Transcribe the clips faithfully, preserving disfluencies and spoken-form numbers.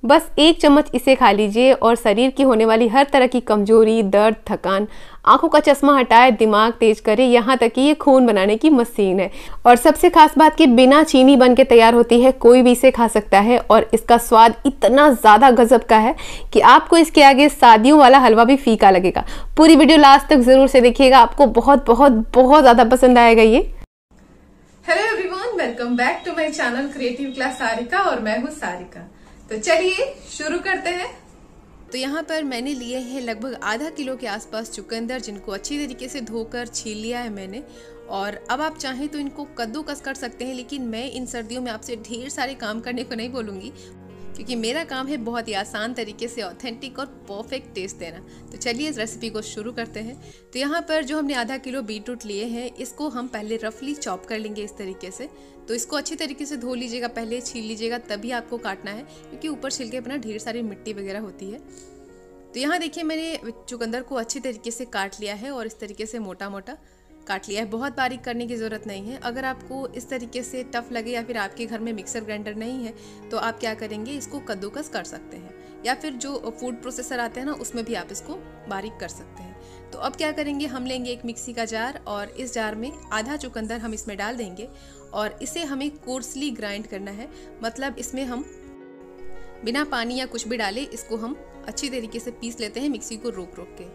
बस एक चम्मच इसे खा लीजिए और शरीर की होने वाली हर तरह की कमजोरी, दर्द, थकान, आंखों का चश्मा हटाए, दिमाग तेज करे, यहाँ तक कि ये खून बनाने की मशीन है। और सबसे खास बात कि बिना चीनी बन के तैयार होती है, कोई भी इसे खा सकता है और इसका स्वाद इतना ज़्यादा गजब का है कि आपको इसके आगे शादियों वाला हलवा भी फीका लगेगा। पूरी वीडियो लास्ट तक जरूर से देखिएगा, आपको बहुत बहुत बहुत ज़्यादा पसंद आएगा ये। Hello everyone, welcome back to my channel creative class Sarika और मैं हूँ सारिका। तो चलिए शुरू करते हैं। तो यहाँ पर मैंने लिए हैं लगभग आधा किलो के आसपास चुकंदर, जिनको अच्छी तरीके से धोकर छील लिया है मैंने। और अब आप चाहें तो इनको कद्दूकस कर सकते हैं, लेकिन मैं इन सर्दियों में आपसे ढेर सारे काम करने को नहीं बोलूँगी, क्योंकि मेरा काम है बहुत ही आसान तरीके से ऑथेंटिक और परफेक्ट टेस्ट देना। तो चलिए इस रेसिपी को शुरू करते हैं। तो यहाँ पर जो हमने आधा किलो बीटरूट लिए हैं, इसको हम पहले रफली चॉप कर लेंगे इस तरीके से। तो इसको अच्छी तरीके से धो लीजिएगा, पहले छील लीजिएगा, तभी आपको काटना है, क्योंकि ऊपर छिलके अपना ढेर सारी मिट्टी वगैरह होती है। तो यहाँ देखिए मैंने चुकंदर को अच्छी तरीके से काट लिया है और इस तरीके से मोटा मोटा काट लिया है। बहुत बारीक करने की ज़रूरत नहीं है। अगर आपको इस तरीके से टफ लगे या फिर आपके घर में मिक्सर ग्राइंडर नहीं है तो आप क्या करेंगे, इसको कद्दूकस कर सकते हैं, या फिर जो फूड प्रोसेसर आते हैं ना, उसमें भी आप इसको बारीक कर सकते हैं। तो अब क्या करेंगे, हम लेंगे एक मिक्सी का जार और इस जार में आधा चुकंदर हम इसमें डाल देंगे और इसे हमें कोर्सली ग्राइंड करना है। मतलब इसमें हम बिना पानी या कुछ भी डाले इसको हम अच्छी तरीके से पीस लेते हैं मिक्सी को रोक रोक के।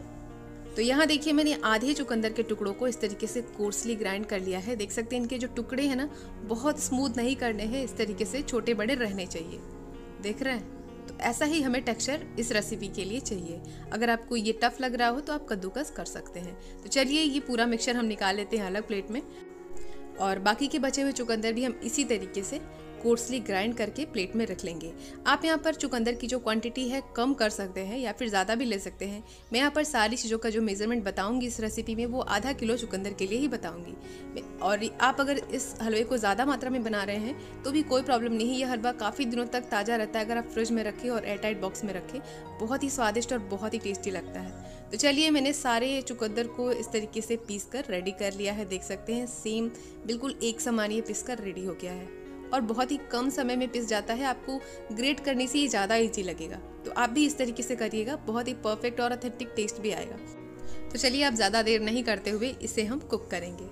तो यहाँ देखिए मैंने आधे चुकंदर के टुकड़ों को इस तरीके से कोर्सली ग्राइंड कर लिया है। देख सकते हैं इनके जो टुकड़े हैं ना, बहुत स्मूथ नहीं करने हैं, इस तरीके से छोटे बड़े रहने चाहिए। देख रहे हैं? तो ऐसा ही हमें टेक्सचर इस रेसिपी के लिए चाहिए। अगर आपको ये टफ लग रहा हो तो आप कद्दूकस कर सकते हैं। तो चलिए ये पूरा मिक्सचर हम निकाल लेते हैं अलग प्लेट में, और बाकी के बचे हुए चुकंदर भी हम इसी तरीके से कोर्सली ग्राइंड करके प्लेट में रख लेंगे। आप यहाँ पर चुकंदर की जो क्वांटिटी है कम कर सकते हैं या फिर ज़्यादा भी ले सकते हैं। मैं यहाँ पर सारी चीज़ों का जो मेजरमेंट बताऊंगी इस रेसिपी में, वो आधा किलो चुकंदर के लिए ही बताऊंगी। और आप अगर इस हलवे को ज़्यादा मात्रा में बना रहे हैं तो भी कोई प्रॉब्लम नहीं है। यह हलवा काफ़ी दिनों तक ताज़ा रहता है अगर आप फ्रिज में रखें और एयरटाइट बॉक्स में रखें। बहुत ही स्वादिष्ट और बहुत ही टेस्टी लगता है। तो चलिए मैंने सारे चुकंदर को इस तरीके से पीस कर रेडी कर लिया है। देख सकते हैं सेम बिल्कुल एक समान ये पीस कर रेडी हो गया है और बहुत ही कम समय में पिस जाता है। आपको ग्रेट करने से ये ज़्यादा इजी लगेगा, तो आप भी इस तरीके से करिएगा, बहुत ही परफेक्ट और ऑथेंटिक टेस्ट भी आएगा। तो चलिए आप ज़्यादा देर नहीं करते हुए इसे हम कुक करेंगे।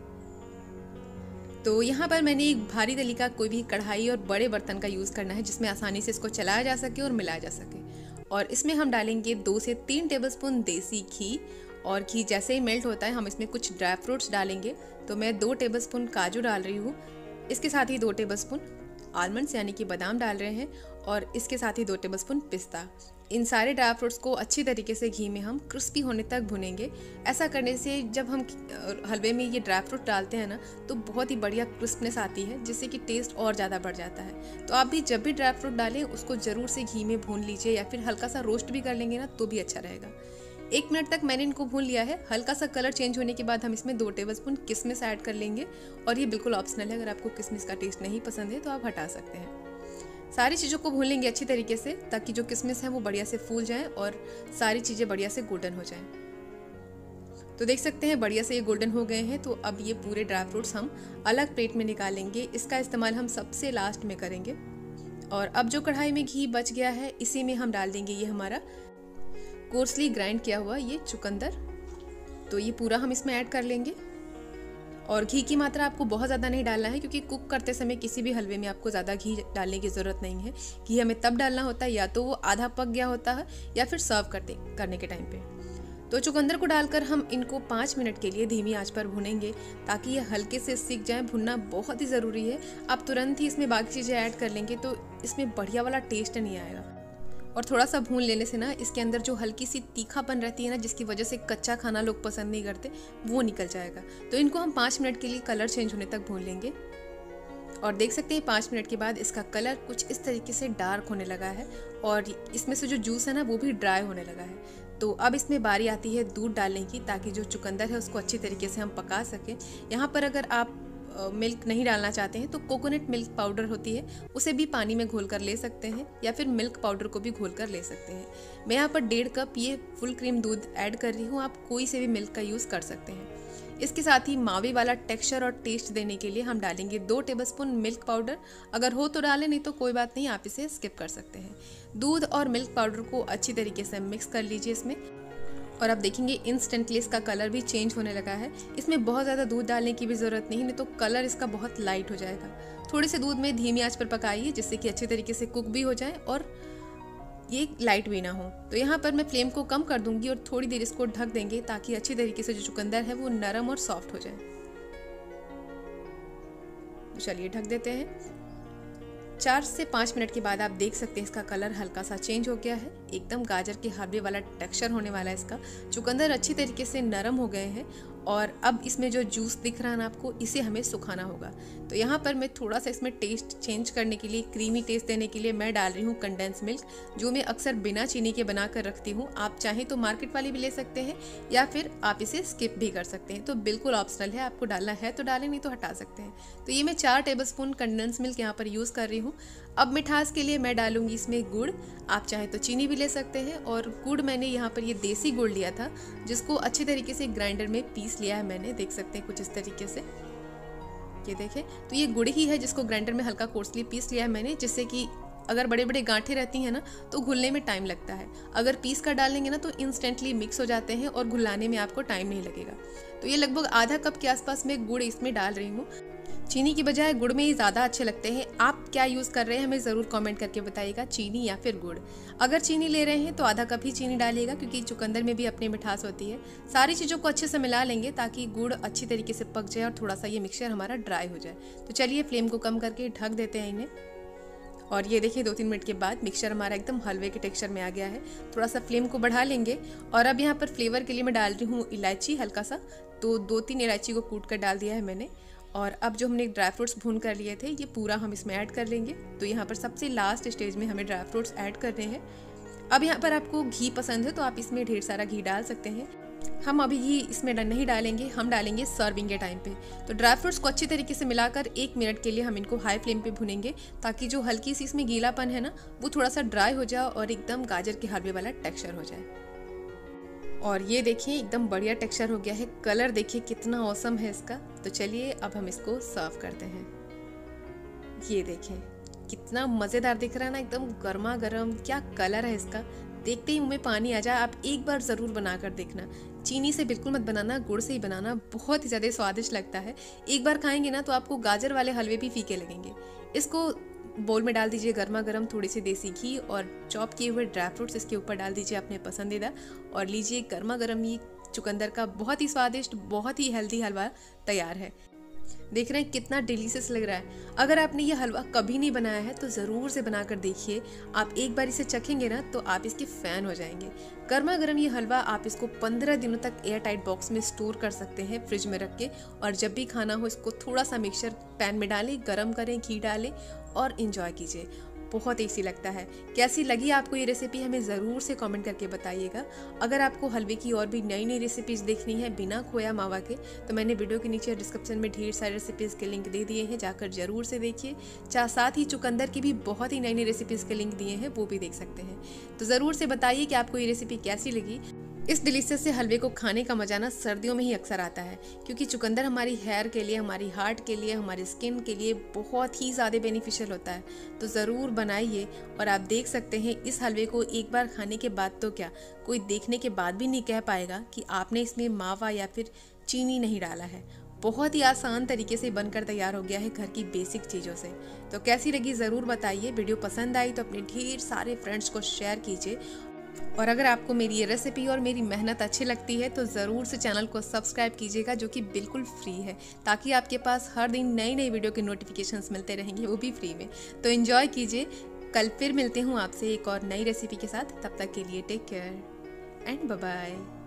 तो यहाँ पर मैंने एक भारी तली का कोई भी कढ़ाई और बड़े बर्तन का यूज़ करना है, जिसमें आसानी से इसको चलाया जा सके और मिलाया जा सके। और इसमें हम डालेंगे दो से तीन टेबलस्पून देसी घी, और घी जैसे ही मेल्ट होता है हम इसमें कुछ ड्राई फ्रूट्स डालेंगे। तो मैं दो टेबलस्पून काजू डाल रही हूँ, इसके साथ ही दो टेबलस्पून आलमंड्स यानी कि बादाम डाल रहे हैं, और इसके साथ ही दो टेबलस्पून पिस्ता। इन सारे ड्राई फ्रूट्स को अच्छी तरीके से घी में हम क्रिस्पी होने तक भुनेंगे। ऐसा करने से जब हम हलवे में ये ड्राई फ्रूट डालते हैं ना, तो बहुत ही बढ़िया क्रिस्पनेस आती है, जिससे कि टेस्ट और ज़्यादा बढ़ जाता है। तो आप भी जब भी ड्राई फ्रूट डालें उसको ज़रूर से घी में भून लीजिए, या फिर हल्का सा रोस्ट भी कर लेंगे ना तो भी अच्छा रहेगा। एक मिनट तक मैंने इनको भून लिया है। हल्का सा कलर चेंज होने के बाद हम इसमें दो टेबलस्पून किशमिश ऐड कर लेंगे, और ये बिल्कुल ऑप्शनल है। अगर आपको किशमिश का टेस्ट नहीं पसंद है तो आप हटा सकते हैं। सारी चीज़ों को भून लेंगे अच्छी तरीके से, ताकि जो किशमिश है वो बढ़िया से फूल जाएं और सारी चीज़ें बढ़िया से गोल्डन हो जाएं। तो देख सकते हैं बढ़िया से ये गोल्डन हो गए हैं। तो अब ये पूरे ड्राई फ्रूट्स हम अलग प्लेट में निकालेंगे। इसका इस्तेमाल हम सबसे लास्ट में करेंगे। और अब जो कढ़ाई में घी बच गया है, इसी में हम डाल देंगे ये हमारा कोर्सली ग्राइंड किया हुआ ये चुकंदर। तो ये पूरा हम इसमें ऐड कर लेंगे। और घी की मात्रा आपको बहुत ज़्यादा नहीं डालना है, क्योंकि कुक करते समय किसी भी हलवे में आपको ज़्यादा घी डालने की ज़रूरत नहीं है। घी हमें तब डालना होता है या तो वो आधा पक गया होता है या फिर सर्व करते करने के टाइम पे। तो चुकंदर को डालकर हम इनको पाँच मिनट के लिए धीमी आंच पर भुनेंगे, ताकि ये हल्के से सीख जाएं। भुनना बहुत ही ज़रूरी है। आप तुरंत ही इसमें बाकी चीज़ें ऐड कर लेंगे तो इसमें बढ़िया वाला टेस्ट नहीं आएगा। और थोड़ा सा भून लेने से ना इसके अंदर जो हल्की सी तीखापन रहती है ना, जिसकी वजह से कच्चा खाना लोग पसंद नहीं करते, वो निकल जाएगा। तो इनको हम पाँच मिनट के लिए कलर चेंज होने तक भून लेंगे। और देख सकते हैं पाँच मिनट के बाद इसका कलर कुछ इस तरीके से डार्क होने लगा है, और इसमें से जो जूस है ना वो भी ड्राई होने लगा है। तो अब इसमें बारी आती है दूध डालने की, ताकि जो चुकंदर है उसको अच्छी तरीके से हम पका सकें। यहाँ पर अगर आप मिल्क नहीं डालना चाहते हैं तो कोकोनट मिल्क पाउडर होती है, उसे भी पानी में घोल कर ले सकते हैं, या फिर मिल्क पाउडर को भी घोल कर ले सकते हैं। मैं यहाँ पर डेढ़ कप ये फुल क्रीम दूध ऐड कर रही हूँ, आप कोई से भी मिल्क का यूज़ कर सकते हैं। इसके साथ ही मावे वाला टेक्सचर और टेस्ट देने के लिए हम डालेंगे दो टेबलस्पून मिल्क पाउडर। अगर हो तो डालें, नहीं तो कोई बात नहीं, आप इसे स्किप कर सकते हैं। दूध और मिल्क पाउडर को अच्छी तरीके से मिक्स कर लीजिए इसमें, और आप देखेंगे इंस्टेंटली इसका कलर भी चेंज होने लगा है। इसमें बहुत ज़्यादा दूध डालने की भी ज़रूरत नहीं, नहीं तो कलर इसका बहुत लाइट हो जाएगा। थोड़े से दूध में धीमी आंच पर पकाइए जिससे कि अच्छे तरीके से कुक भी हो जाए और ये लाइट भी ना हो। तो यहाँ पर मैं फ्लेम को कम कर दूंगी और थोड़ी देर इसको ढक देंगे ताकि अच्छी तरीके से जो चुकंदर है वो नरम और सॉफ्ट हो जाए। तो चलिए ढक देते हैं। चार से पाँच मिनट के बाद आप देख सकते हैं इसका कलर हल्का सा चेंज हो गया है, एकदम गाजर के हलवे वाला टेक्सचर होने वाला है इसका। चुकंदर अच्छी तरीके से नरम हो गए हैं और अब इसमें जो जूस दिख रहा है ना आपको, इसे हमें सुखाना होगा। तो यहाँ पर मैं थोड़ा सा इसमें टेस्ट चेंज करने के लिए, क्रीमी टेस्ट देने के लिए मैं डाल रही हूँ कंडेंस मिल्क, जो मैं अक्सर बिना चीनी के बना कर रखती हूँ। आप चाहें तो मार्केट वाली भी ले सकते हैं या फिर आप इसे स्किप भी कर सकते हैं, तो बिल्कुल ऑप्शनल है, आपको डालना है तो डालें, नहीं तो हटा सकते हैं। तो ये मैं चार टेबल स्पून कंडेंस मिल्क यहाँ पर यूज़ कर रही हूँ। अब मिठास के लिए मैं डालूंगी इसमें गुड़, आप चाहे तो चीनी भी ले सकते हैं। और गुड़ मैंने यहाँ पर ये देसी गुड़ लिया था जिसको अच्छी तरीके से ग्राइंडर में पीस लिया है मैंने, देख सकते हैं कुछ इस तरीके से, ये देखें। तो ये गुड़ ही है जिसको ग्राइंडर में हल्का कोर्सली पीस लिया है मैंने, जिससे कि अगर बड़े बड़े गांठें रहती हैं ना तो घुलने में टाइम लगता है। अगर पीस कर डालेंगे ना तो इंस्टेंटली मिक्स हो जाते हैं और घुलाने में आपको टाइम नहीं लगेगा। तो ये लगभग आधा कप के आसपास मैं गुड़ इसमें डाल रही हूँ। चीनी की बजाय गुड़ में ही ज़्यादा अच्छे लगते हैं। आप क्या यूज़ कर रहे हैं हमें ज़रूर कमेंट करके बताइएगा, चीनी या फिर गुड़। अगर चीनी ले रहे हैं तो आधा कप ही चीनी डालिएगा, क्योंकि चुकंदर में भी अपनी मिठास होती है। सारी चीज़ों को अच्छे से मिला लेंगे ताकि गुड़ अच्छी तरीके से पक जाए और थोड़ा सा ये मिक्सचर हमारा ड्राई हो जाए। तो चलिए फ्लेम को कम करके ढक देते हैं इन्हें। और ये देखिए दो तीन मिनट के बाद मिक्सचर हमारा एकदम हलवे के टेक्सचर में आ गया है। थोड़ा सा फ्लेम को बढ़ा लेंगे और अब यहाँ पर फ्लेवर के लिए मैं डाल रही हूँ इलायची हल्का सा, तो दो तीन इलायची को कूट कर डाल दिया है मैंने। और अब जो हमने ड्राई फ्रूट्स भून कर लिए थे ये पूरा हम इसमें ऐड कर लेंगे। तो यहाँ पर सबसे लास्ट स्टेज में हमें ड्राई फ्रूट्स ऐड करने हैं। अब यहाँ पर आपको घी पसंद है तो आप इसमें ढेर सारा घी डाल सकते हैं। हम अभी घी इसमें नहीं डालेंगे, हम डालेंगे सर्विंग के टाइम पे। तो ड्राई फ्रूट्स को अच्छी तरीके से मिलाकर एक मिनट के लिए हम इनको हाई फ्लेम पे भुनेंगे ताकि जो हल्की सी इसमें गीलापन है ना वो थोड़ा सा ड्राई हो जाए और एकदम गाजर के हलवे वाला टेक्सचर हो जाए। और ये देखिए एकदम बढ़िया टेक्सचर हो गया है, कलर देखिए कितना औसम है इसका। तो चलिए अब हम इसको सर्व करते हैं। ये देखें कितना मज़ेदार दिख रहा है ना, एकदम गर्मा गर्म, क्या कलर है इसका, देखते ही मुँह में पानी आ जाए। आप एक बार ज़रूर बना कर देखना, चीनी से बिल्कुल मत बनाना, गुड़ से ही बनाना, बहुत ही ज़्यादा स्वादिष्ट लगता है। एक बार खाएंगे ना तो आपको गाजर वाले हलवे भी फीके लगेंगे। इसको बोल में डाल दीजिए गर्मा गर्म थोड़ी सी देसी घी और चॉप किए हुए ड्राई फ्रूट्स इसके ऊपर डाल दीजिए अपने पसंदीदा, और लीजिए गर्मा गर्म ये चुकंदर का बहुत ही स्वादिष्ट, बहुत ही हेल्दी हलवा तैयार है। देख रहे हैं कितना डिलीशियस लग रहा है। अगर आपने ये हलवा कभी नहीं बनाया है तो ज़रूर से बनाकर देखिए। आप एक बार इसे चखेंगे ना तो आप इसके फ़ैन हो जाएंगे। गर्मा गर्म ये हलवा आप इसको पंद्रह दिनों तक एयर टाइट बॉक्स में स्टोर कर सकते हैं फ्रिज में रख के, और जब भी खाना हो इसको थोड़ा सा मिक्सचर पैन में डालें, गरम करें, घी डालें और इन्जॉय कीजिए। बहुत टेस्टी लगता है। कैसी लगी आपको ये रेसिपी हमें ज़रूर से कमेंट करके बताइएगा। अगर आपको हलवे की और भी नई नई रेसिपीज़ देखनी है बिना खोया मावा के, तो मैंने वीडियो के नीचे डिस्क्रिप्शन में ढेर सारे रेसिपीज़ के लिंक दे दिए हैं, जाकर ज़रूर से देखिए। चाहे साथ ही चुकंदर की भी बहुत ही नई नई रेसिपीज़ के लिंक दिए हैं, वो भी देख सकते हैं। तो ज़रूर से बताइए कि आपको ये रेसिपी कैसी लगी। इस डिलीशियस से हलवे को खाने का मजा ना सर्दियों में ही अक्सर आता है, क्योंकि चुकंदर हमारी हेयर के लिए, हमारी हार्ट के लिए, हमारी स्किन के लिए बहुत ही ज़्यादा बेनिफिशियल होता है। तो ज़रूर बनाइए। और आप देख सकते हैं इस हलवे को एक बार खाने के बाद तो क्या, कोई देखने के बाद भी नहीं कह पाएगा कि आपने इसमें मावा या फिर चीनी नहीं डाला है। बहुत ही आसान तरीके से बनकर तैयार हो गया है घर की बेसिक चीज़ों से। तो कैसी लगी ज़रूर बताइए। वीडियो पसंद आई तो अपने ढेर सारे फ्रेंड्स को शेयर कीजिए। और अगर आपको मेरी ये रेसिपी और मेरी मेहनत अच्छी लगती है तो ज़रूर से चैनल को सब्सक्राइब कीजिएगा, जो कि बिल्कुल फ्री है, ताकि आपके पास हर दिन नई नई वीडियो के नोटिफिकेशंस मिलते रहेंगे, वो भी फ्री में। तो एंजॉय कीजिए। कल फिर मिलते हूँ आपसे एक और नई रेसिपी के साथ। तब तक के लिए take care and bye bye.